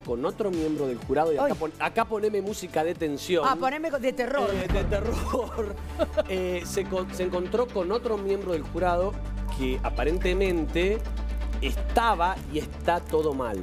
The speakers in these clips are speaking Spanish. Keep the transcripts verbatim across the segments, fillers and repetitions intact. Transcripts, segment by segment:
con otro miembro del jurado. Y acá, pon, acá poneme música de tensión. Ah, poneme de terror. Eh, de terror. eh, se, con, se encontró con otro miembro del jurado que aparentemente estaba y está todo mal.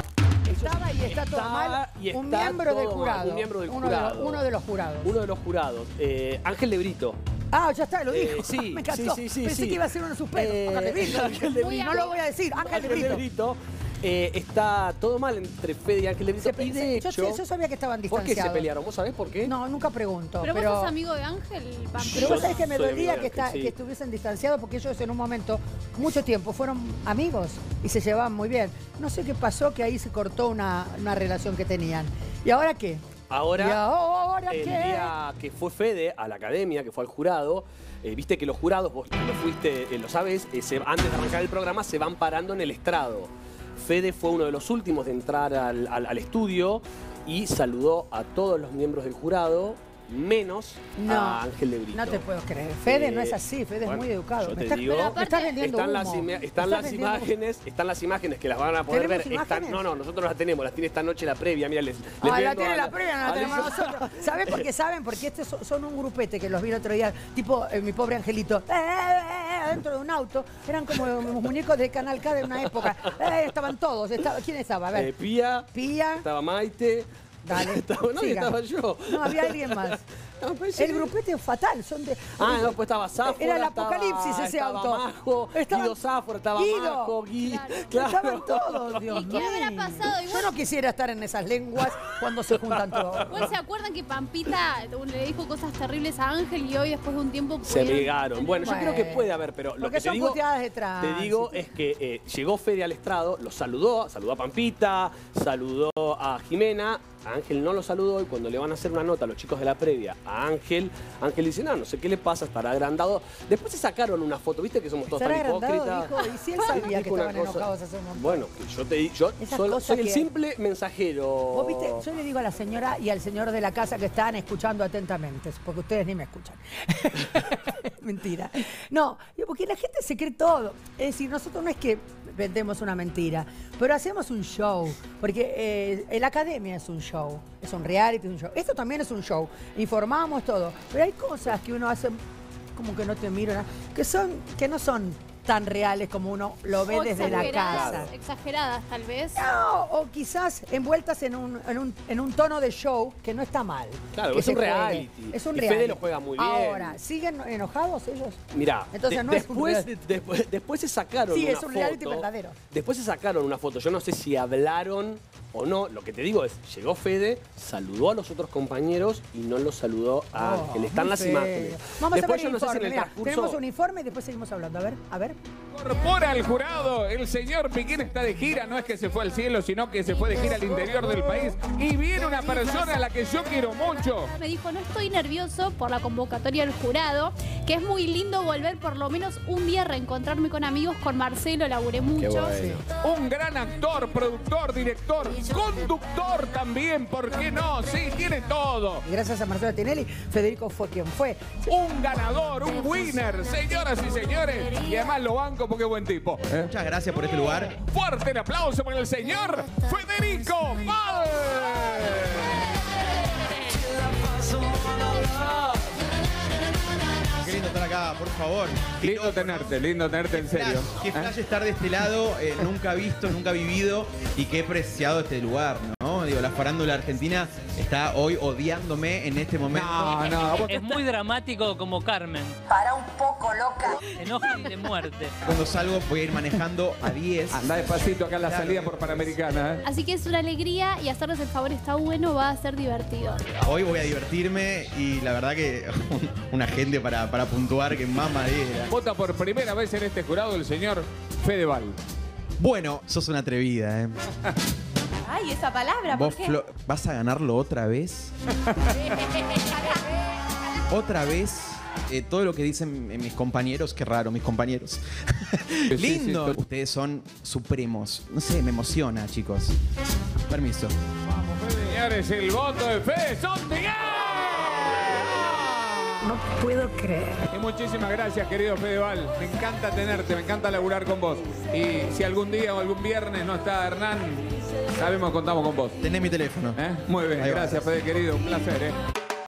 Estaba y está todo mal. Y está un miembro del jurado. Mal, un miembro del uno, jurado. De, uno de los jurados. Uno de los jurados. Eh, Ángel de Brito. Ah, ya está, lo dijo. Eh, sí, me encantó. sí, sí, sí, Pensé sí. que iba a ser un suspenso. Eh, Ángel de Brito. Ángel de Brito. No lo voy a decir. Ángel, Ángel de Brito. de Brito. Eh, está todo mal entre Fede y Ángel de Brito. Se, y de yo, hecho, yo sabía que estaban ¿por qué distanciados. se pelearon? ¿Vos sabés por qué? No, nunca pregunto. Pero, pero vos sos amigo de Ángel, Pampita. Pero vos sabés que me soy dolía amigo de que, está, Ángel, sí. que estuviesen distanciados porque ellos en un momento, mucho tiempo, fueron amigos y se llevaban muy bien. No sé qué pasó, que ahí se cortó una, una relación que tenían. ¿Y ahora qué? Ahora, ¿Y ahora el qué? día que fue Fede a la academia, que fue al jurado, eh, viste que los jurados, vos lo fuiste, eh, lo sabes, eh, se, antes de arrancar el programa se van parando en el estrado. Fede fue uno de los últimos de entrar al, al, al estudio y saludó a todos los miembros del jurado, menos No, a Ángel de Brito. No te puedo creer. Fede Eh, no es así, Fede bueno, es muy educado. yo Me te estás, digo, me estás vendiendo están humo. las, ima- Me están estás las vendiendo humo. imágenes, están las imágenes que las van a poder ver. ¿Tenemos Están, imágenes? no, no, nosotros las tenemos, las tiene esta noche la previa, mira, les, les Ah, la vendo tiene a la previa, no la a tenemos Alicia. nosotros. ¿Saben por qué saben? Porque estos son, son un grupete que los vi el otro día, tipo eh, mi pobre angelito, eh, eh, eh, dentro de un auto. Eran como los muñecos de Canal K de una época. Eh, estaban todos. Estaba, ¿quién estaba? A ver. Eh, Pía, Pía. estaba Maite. Dale. Estaba, no, y sigan. estaba yo. No, había alguien más. No, parece El que- grupete es fatal. Son de, Ah, no, pues estaba Zafora. Era el estaba- apocalipsis ese estaba auto. Majo, Estaban- Guido Zafora, estaba Guido. Majo, Gui. Claro. Claro. Estaban todos, Dios ¿Y mío. qué habrá pasado? Yo Igual- no quisiera estar en esas lenguas cuando se juntan todos. Igual se acuerdan que Pampita le dijo cosas terribles a Ángel y hoy después de un tiempo Se pudieron- pegaron. Bueno, yo Bueno. creo que puede haber, pero lo Porque que te son digo, puteadas de te tránsito. digo es que eh, llegó Fede al estrado, lo saludó, saludó a Pampita, saludó a Jimena. A Ángel no lo saludó y cuando le van a hacer una nota a los chicos de la previa a Ángel, Ángel dice, no, no sé qué le pasa, estará agrandado. Después se sacaron una foto, viste que somos todos ¿Será tan agrandado, hipócritas. dijo? Y si él sabía que Dijo una estaban cosa- enojados hace un montón. Bueno, que yo te di- yo Esas soy, cosas soy el que- simple mensajero. Vos viste, yo le digo a la señora y al señor de la casa que están escuchando atentamente, porque ustedes ni me escuchan. Mentira. No, porque la gente se cree todo. Es decir, nosotros no es que vendemos una mentira, pero hacemos un show, porque eh, la academia es un show, es un reality, es un show. Esto también es un show, informamos todo, pero hay cosas que uno hace como que no te miran, que son, que no son tan reales como uno lo ve O desde la exageradas, casa. Exageradas, tal vez. No, o quizás envueltas en un, en, un, en un tono de show que no está mal. Claro, que es se un juegue. reality. Es un Y reality. Fede lo juega muy bien. Ahora, ¿siguen enojados ellos? Mirá, Entonces de- no es un después, reality. después, después se sacaron Sí, una es un reality foto. verdadero. Después se sacaron una foto. Yo no sé si hablaron o no. Lo que te digo es, llegó Fede, saludó a los otros compañeros y no los saludó a Oh, Ángel. Están muy las feo. imágenes. Vamos después a yo ver no el sé si informe. en el Mirá, transcurso... tenemos un informe y después seguimos hablando. A ver, a ver. Incorpora al jurado, el señor Piquín está de gira, no es que se fue al cielo, sino que se fue de gira al interior del país. Y viene una persona a la que yo quiero mucho. Me dijo, no estoy nervioso por la convocatoria del jurado, que es muy lindo volver por lo menos un día a reencontrarme con amigos, con Marcelo, laburé mucho. bueno. Un gran actor, productor, director, conductor también, ¿por qué no? Sí, tiene todo. Y gracias a Marcelo Tinelli, Federico fue quien fue. Un ganador, un winner, señoras y señores. Y además lo banco porque es buen tipo. ¿eh? Muchas gracias por este lugar. Fuerte el aplauso para el señor Federico Val. Qué lindo estar acá, por favor. Qué Lindo loco, tenerte, lindo tenerte en serio. flash, Qué ¿eh? flash estar de este lado, eh, nunca visto, nunca vivido y qué preciado este lugar, ¿no? Digo, la farándula argentina está hoy odiándome en este momento. No, no, vos Es muy dramático como Carmen. Para un poco loca. Enoja y de muerte. Cuando salgo voy a ir manejando a diez. anda despacito acá en la salida por Panamericana. ¿eh? Así que es una alegría y hacerles el favor está bueno, va a ser divertido. Hoy voy a divertirme y la verdad que una gente para, para puntuar que más madera. Vota por primera vez en este jurado el señor Fedeval. Bueno, sos una atrevida, ¿eh? Ay, esa palabra, ¿por ¿Vos, qué? Flo, vas a ganarlo otra vez? Otra vez. Eh, todo lo que dicen mis compañeros, qué raro, mis compañeros. Sí, Lindo. sí, sí. Ustedes son supremos. No sé, me emociona, chicos. Permiso. Vamos, señores, el voto de Fede Sontigal. No puedo creer. Y muchísimas gracias, querido Fedeval. Me encanta tenerte, me encanta laburar con vos. Y si algún día o algún viernes no está Hernán, Sabemos que contamos con vos. Tenés mi teléfono. ¿Eh? Muy bien, Ahí va. gracias, Fede, querido. Un placer, ¿eh?